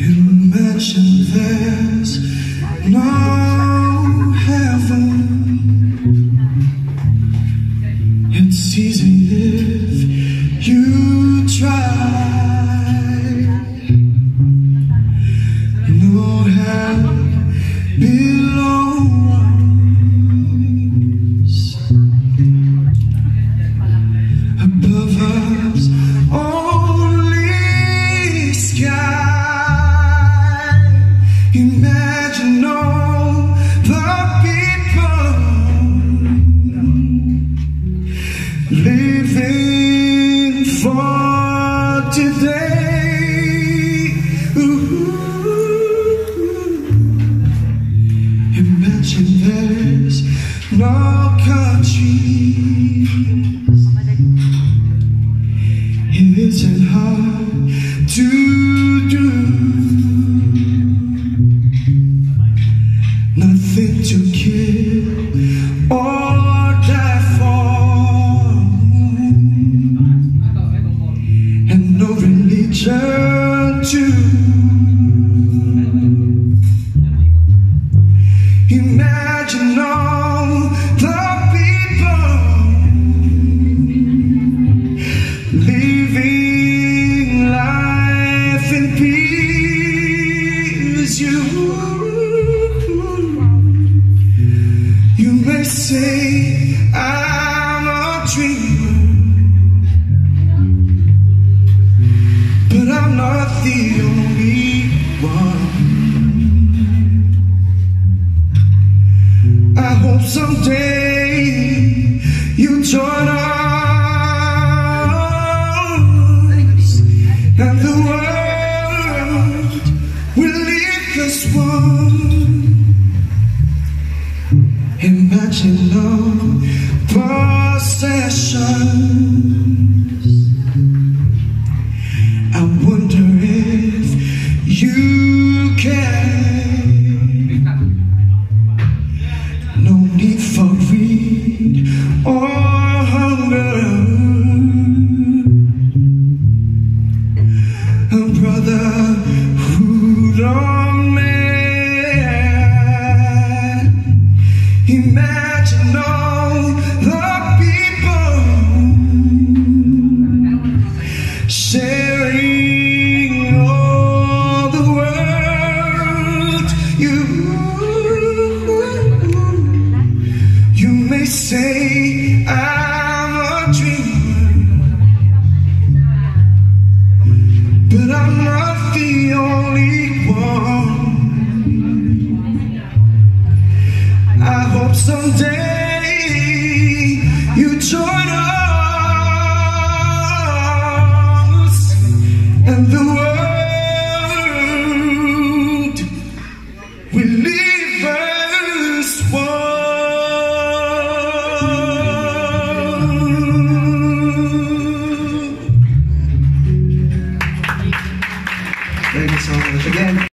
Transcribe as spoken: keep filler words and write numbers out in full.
Imagine there's no heaven. It's easy if you try. No hell below us, above us only sky. Imagine all the people living for today. Ooh. Imagine there's no countries. It isn't hard to do. Nothing to kill or die for, and no religion too. Imagine all the people living life in peace. You You may say I'm a dreamer, but I'm not the only one. I hope someday you join us, and the world will leave this one. Imagine no possessions. I wonder if you can. No need for greed or hunger. A brotherhood of man. Imagine all the people sharing all the world. You, you may say I'm a dreamer, but I'm not the only one. I hope someday